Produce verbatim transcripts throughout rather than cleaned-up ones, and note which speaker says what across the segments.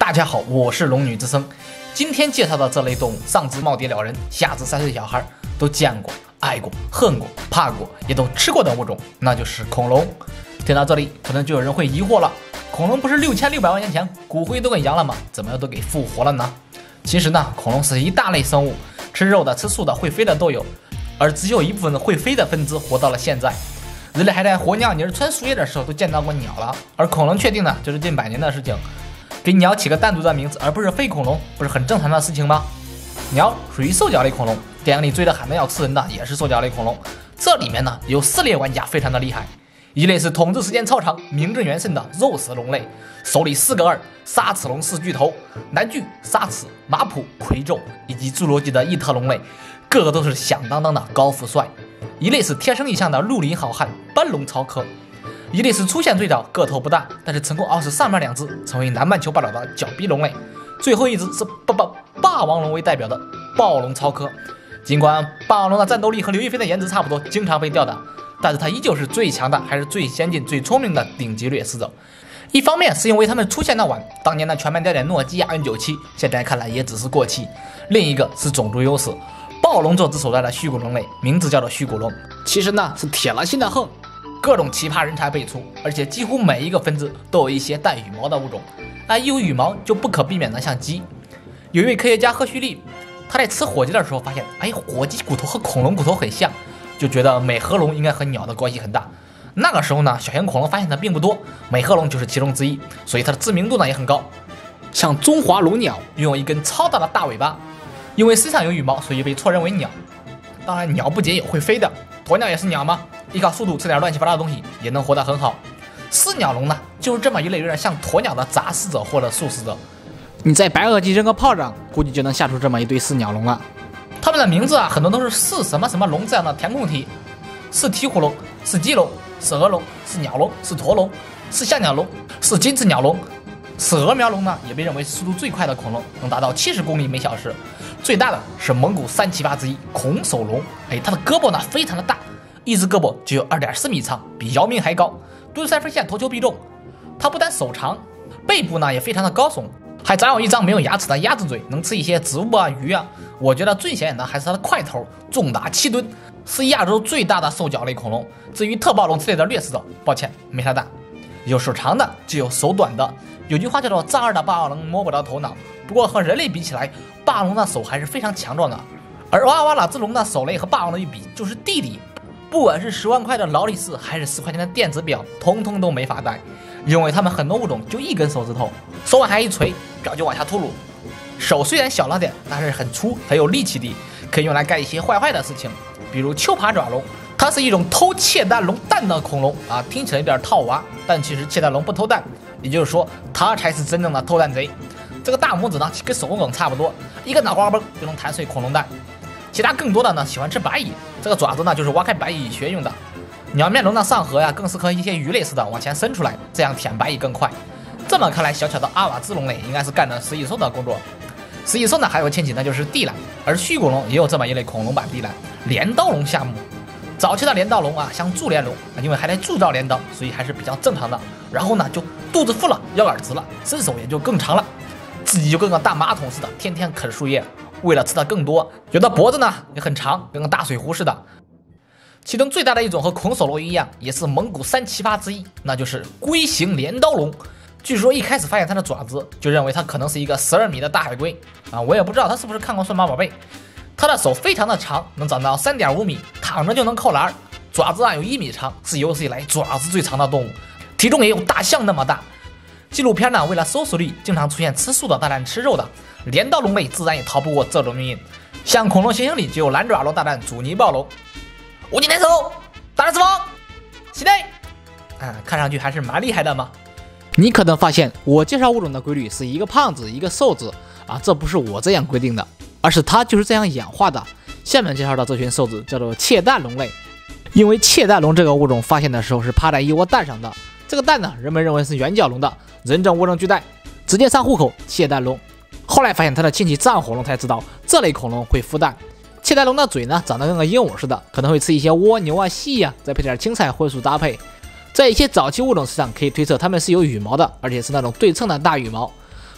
Speaker 1: 大家好，我是龙女之声。今天介绍的这类动物，上至耄耋老人，下至三岁小孩，都见过、爱过、恨过、怕过，也都吃过的物种，那就是恐龙。听到这里，可能就有人会疑惑了：恐龙不是六千六百万年前骨灰都给扬了吗？怎么又都给复活了呢？其实呢，恐龙是一大类生物，吃肉的、吃素的、会飞的都有，而只有一部分会飞的分支活到了现在。人类还在活鸟、泥穿树叶的时候都见到过鸟了，而恐龙确定呢，就是近百年的事情。给鸟起个单独的名字，而不是飞恐龙，不是很正常的事情吗？鸟属于兽脚类恐龙，电影里追得喊的要吃人的也是兽脚类恐龙。这里面呢有四类玩家非常的厉害，一类是统治时间超长、名震元圣的肉食龙类，手里四个二，沙齿龙四巨头，南巨、沙齿、马普、魁宙以及侏罗纪的异特龙类，个个都是响当当的高富帅。一类是天生异象的绿林好汉斑龙超科。一类是出现最早、个头不大，但是成功傲视上面两只，成为南半球霸主的角鼻龙类。最后一只是霸霸霸王龙为代表的暴龙超科。尽管霸王龙的战斗力和刘亦菲的颜值差不多，经常被吊打，但是它依旧是最强的，还是最先进、最聪明的顶级掠食者。一方面是因为它们出现的晚，当年的全面吊点诺基亚 N 九七，现在看来也只是过气。另一个是种族优势，暴龙做之所在的须骨龙类，名字叫做须骨龙，其实呢是铁了心的横。各种奇葩人才辈出，而且几乎每一个分支都有一些带羽毛的物种。那一有羽毛就不可避免的像鸡。有一位科学家赫胥黎，他在吃火鸡的时候发现，哎，火鸡骨头和恐龙骨头很像，就觉得美颌龙应该和鸟的关系很大。那个时候呢，小型恐龙发现的并不多，美颌龙就是其中之一，所以它的知名度呢也很高。像中华龙鸟拥有一根超大的大尾巴，因为身上有羽毛，所以被错认为鸟。当然，鸟不仅有会飞的，鸵鸟也是鸟吗？依靠速度吃点乱七八糟的东西也能活得很好。似鸟龙呢，就是这么一类有点像鸵鸟的杂食者或者素食者。你在白垩纪扔个炮仗，估计就能吓出这么一堆似鸟龙了。它们的名字啊，很多都是似什么什么龙这样的填空题，是鹈鹕龙，是鸡龙，是鹅龙，是鸟龙，是驼龙，是象鸟龙，是金翅鸟龙。是鹅苗龙呢，也被认为是速度最快的恐龙，能达到七十公里每小时。最大的是蒙古三奇葩之一孔首龙，哎，它的胳膊呢非常的大。一只胳膊就有 二点四米长，比姚明还高，蹲三分线投球必中。它不但手长，背部呢也非常的高耸，还长有一张没有牙齿的鸭子嘴，能吃一些植物啊、鱼啊。我觉得最显眼的还是它的块头，重达七吨，是亚洲最大的兽脚类恐龙。至于特暴龙之类的掠食者，抱歉，没它大。有手长的，就有手短的。有句话叫做丈二的霸王龙摸不着头脑，不过和人类比起来，霸王龙的手还是非常强壮的。而哇哇喇之龙的手类和霸王龙一比，就是弟弟。不管是十万块的劳力士，还是十块钱的电子表，通通都没法戴，因为它们很多物种就一根手指头，手往下一垂，表就往下秃噜。手虽然小了点，但是很粗，很有力气的，可以用来干一些坏坏的事情，比如丘爬爪龙。它是一种偷窃蛋龙蛋的恐龙啊，听起来有点套娃，但其实窃蛋龙不偷蛋，也就是说，它才是真正的偷蛋贼。这个大拇指呢，跟手梗差不多，一个脑瓜崩就能弹碎恐龙蛋。其他更多的呢，喜欢吃白蚁，这个爪子呢就是挖开白蚁穴用的。鸟面龙的上颌呀，更适合一些鱼类似的往前伸出来，这样舔白蚁更快。这么看来，小巧的阿瓦兹龙类应该是干了食蚁兽的工作。食蚁兽呢还有亲戚，那就是地懒，而须骨龙也有这么一类恐龙版地懒，镰刀龙下目。早期的镰刀龙啊，像铸镰龙，因为还在铸造镰刀，所以还是比较正常的。然后呢，就肚子腹了，腰杆直了，身手也就更长了，自己就跟个大马桶似的，天天啃树叶。为了吃的更多，有的脖子呢也很长，跟个大水壶似的。其中最大的一种和孔首龙一样，也是蒙古三奇葩之一，那就是龟形镰刀龙。据说一开始发现它的爪子，就认为它可能是一个十二米的大海龟啊，我也不知道它是不是看过数码宝贝。它的手非常的长，能长到 三点五米，躺着就能扣篮。爪子啊有一米长，是有史以来爪子最长的动物，体重也有大象那么大。纪录片呢，为了收视率，经常出现吃素的大战吃肉的，镰刀龙类自然也逃不过这种命运。像恐龙行星里就有蓝爪龙大战阻尼暴龙，无极联手，大战四方，期待。啊，看上去还是蛮厉害的嘛。你可能发现我介绍物种的规律是一个胖子一个瘦子啊，这不是我这样规定的，而是它就是这样演化的。下面介绍的这群瘦子叫做窃蛋龙类，因为窃蛋龙这个物种发现的时候是趴在一窝蛋上的，这个蛋呢，人们认为是原角龙的，人证物证俱在，直接上户口窃蛋龙。后来发现它的亲戚藏火龙才知道这类恐龙会孵蛋。窃蛋龙的嘴呢长得跟个鹦鹉似的，可能会吃一些蜗牛啊、蜥呀、啊，再配点青菜荤素搭配。在一些早期物种史上可以推测它们是有羽毛的，而且是那种对称的大羽毛。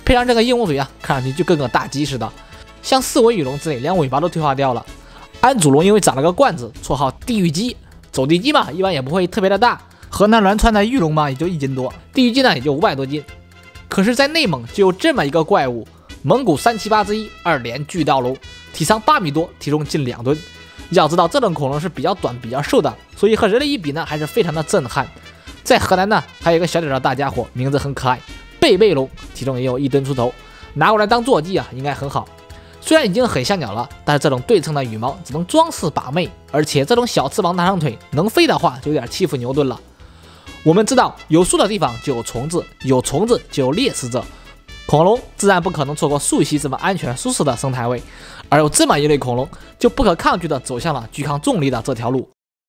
Speaker 1: 配上这个鹦鹉嘴啊，看上去就跟个大鸡似的。像四尾羽龙之类，连尾巴都退化掉了。安祖龙因为长了个冠子，绰号地狱鸡。走地鸡嘛，一般也不会特别的大。河南栾川的玉龙嘛，也就一斤多，地狱鸡呢也就五百多斤。可是，在内蒙就有这么一个怪物，蒙古三七八之一二连巨盗龙，体长八米多，体重近两吨。要知道，这种恐龙是比较短、比较瘦的，所以和人类一比呢，还是非常的震撼。在河南呢，还有一个小点的大家伙，名字很可爱，贝贝龙，体重也有一吨出头，拿过来当坐骑啊，应该很好。虽然已经很像鸟了，但是这种对称的羽毛只能装饰把妹，而且这种小翅膀大长腿能飞的话，就有点欺负牛顿了。我们知道，有树的地方就有虫子，有虫子就有猎食者，恐龙自然不可能错过树栖这么安全舒适的生态位，而有这么一类恐龙，就不可抗拒地走向了拒抗重力的这条路。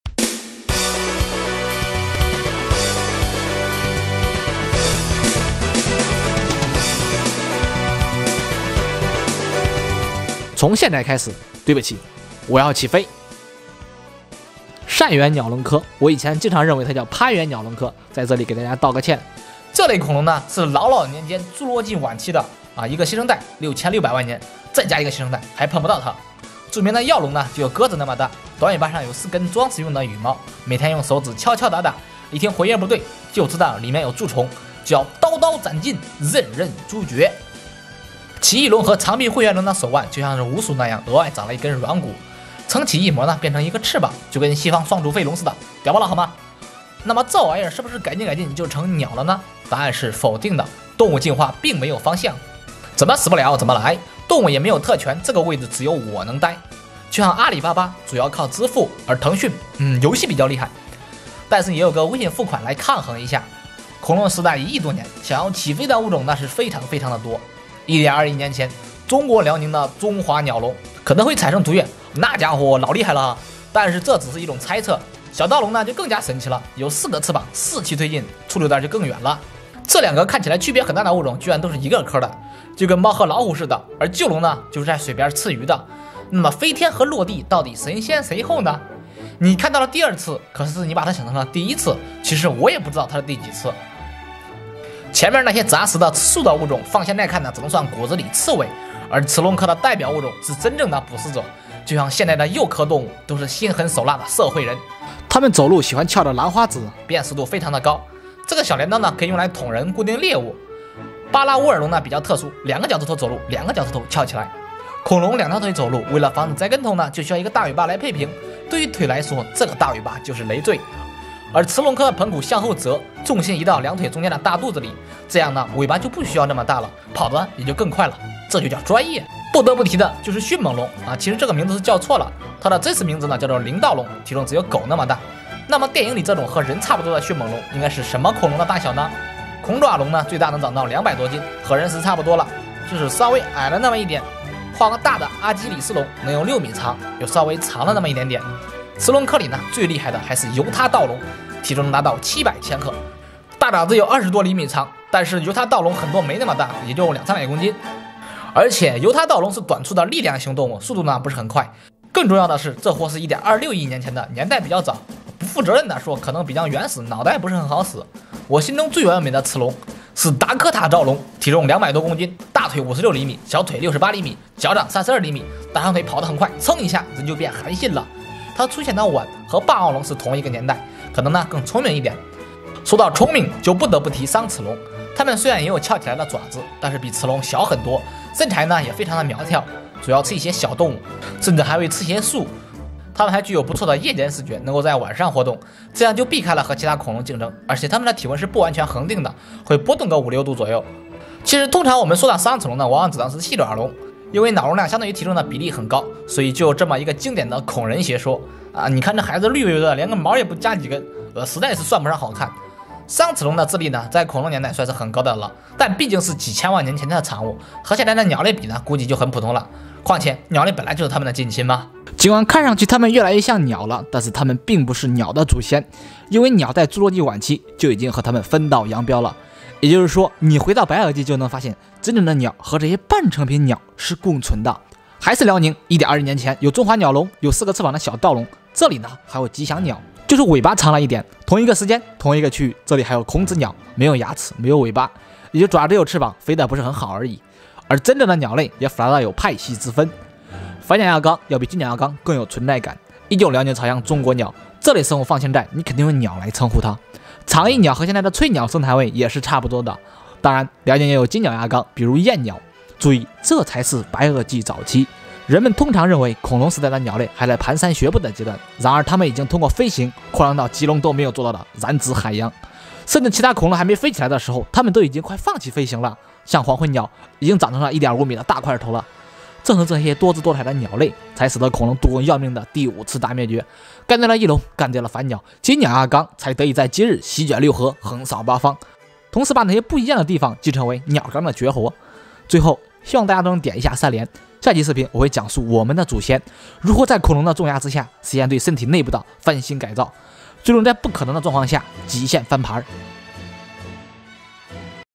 Speaker 1: 从现在开始，对不起，我要起飞。单元鸟龙科，我以前经常认为它叫攀援鸟龙科，在这里给大家道个歉。这类恐龙呢，是老老年间侏罗纪晚期的啊，一个新生代六千六百万年，再加一个新生代，还碰不到它。著名的药龙呢，就有鸽子那么大，短尾巴上有四根装饰用的羽毛，每天用手指敲敲打打，一听回音不对，就知道里面有蛀虫，就要刀刀斩尽，刃刃诛绝。奇异龙和长臂慧猿龙的手腕就像是鼯鼠那样，额外长了一根软骨。撑起一膜呢，变成一个翅膀，就跟西方双足飞龙似的，屌爆了好吗？那么这玩意儿是不是改进改进就成鸟了呢？答案是否定的。动物进化并没有方向，怎么死不了怎么来。动物也没有特权，这个位置只有我能待。就像阿里巴巴主要靠支付，而腾讯，嗯，游戏比较厉害，但是也有个微信付款来抗衡一下。恐龙时代一亿多年，想要起飞的物种那是非常非常的多。一点二亿年前，中国辽宁的中华鸟龙可能会产生毒液。那家伙老厉害了，但是这只是一种猜测。小盗龙呢就更加神奇了，有四个翅膀，四期推进，出溜点就更远了。这两个看起来区别很大的物种，居然都是一个科的，就跟猫和老虎似的。而鹫龙呢，就是在水边吃鱼的。那么飞天和落地到底谁先谁后呢？你看到了第二次，可是你把它想成了第一次，其实我也不知道它是第几次。前面那些杂食的吃素的物种，放现在看呢，只能算骨子里刺猬。而齿龙科的代表物种是真正的捕食者。就像现在的幼科动物都是心狠手辣的社会人，他们走路喜欢翘着兰花指，辨识度非常的高。这个小镰刀呢可以用来捅人、固定猎物。巴拉乌尔龙呢比较特殊，两个脚趾头走路，两个脚趾头翘起来。恐龙两条腿走路，为了防止栽跟头呢，就需要一个大尾巴来配平。对于腿来说，这个大尾巴就是累赘。而齿龙科的盆骨向后折，重心移到两腿中间的大肚子里，这样呢尾巴就不需要那么大了，跑得也就更快了。这就叫专业。不得不提的就是迅猛龙啊，其实这个名字是叫错了，它的真实名字呢叫做灵盗龙，体重只有狗那么大。那么电影里这种和人差不多的迅猛龙应该是什么恐龙的大小呢？恐爪龙呢最大能长到两百多斤，和人是差不多了，就是稍微矮了那么一点。画个大的阿基里斯龙能有六米长，有稍微长了那么一点点。雌龙科里呢最厉害的还是犹他盗龙，体重能达到七百千克，大爪子有二十多厘米长，但是犹他盗龙很多没那么大，也就两三百公斤。而且犹他盗龙是短促的力量型动物，速度呢不是很快。更重要的是，这货是一点二六亿年前的，年代比较早。不负责任的说，可能比较原始，脑袋不是很好使。我心中最完美的雌龙是达科塔赵龙，体重两百多公斤，大腿五十六厘米，小腿六十八厘米，脚掌三十二厘米，大长腿跑得很快，蹭一下人就变韩信了。它出现的晚，和霸王龙是同一个年代，可能呢更聪明一点。说到聪明，就不得不提桑齿龙。它们虽然也有翘起来的爪子，但是比雌龙小很多，身材呢也非常的苗条，主要吃一些小动物，甚至还会吃些树。它们还具有不错的夜间视觉，能够在晚上活动，这样就避开了和其他恐龙竞争。而且它们的体温是不完全恒定的，会波动个五六度左右。其实通常我们说到桑齿龙呢，往往指的是细爪龙，因为脑容量相对于体重的比例很高，所以就有这么一个经典的恐人邪说啊！你看这孩子绿油油的，连个毛也不加几根，呃，实在是算不上好看。桑齿龙的智力呢，在恐龙年代算是很高的了，但毕竟是几千万年前的产物，和现在的鸟类比呢，估计就很普通了。况且鸟类本来就是它们的近亲嘛。尽管看上去它们越来越像鸟了，但是它们并不是鸟的祖先，因为鸟在侏罗纪晚期就已经和它们分道扬镳了。也就是说，你回到白垩纪就能发现，真正的鸟和这些半成品鸟是共存的。还是辽宁，一点二亿年前有中华鸟龙，有四个翅膀的小盗龙，这里呢还有吉祥鸟。就是尾巴长了一点，同一个时间同一个区域，这里还有孔子鸟，没有牙齿，没有尾巴。 也就爪子有翅膀，飞得不是很好而已。而真正的鸟类也复杂到有派系之分，反鸟亚纲要比金鸟亚纲更有存在感。一九了解朝阳中国鸟这类生物放现在，你肯定用鸟来称呼它。长翼鸟和现在的翠鸟生态位也是差不多的。当然，辽宁也有金鸟亚纲，比如燕鸟。注意，这才是白垩纪早期。人们通常认为恐龙时代的鸟类还在蹒跚学步的阶段，然而它们已经通过飞行扩张到棘龙都没有做到的燃脂海洋，甚至其他恐龙还没飞起来的时候，它们都已经快放弃飞行了。像黄昏鸟已经长成了 一点五米的大块头了。正是这些多姿多彩的鸟类，才使得恐龙度过要命的第五次大灭绝，干掉了翼龙，干掉了反鸟，金鸟亚纲才得以在今日席卷六合，横扫八方，同时把那些不一样的地方继承为鸟纲的绝活。最后，希望大家都能点一下三连。下期视频我会讲述我们的祖先如何在恐龙的重压之下实现对身体内部的翻新改造，最终在不可能的状况下极限翻盘。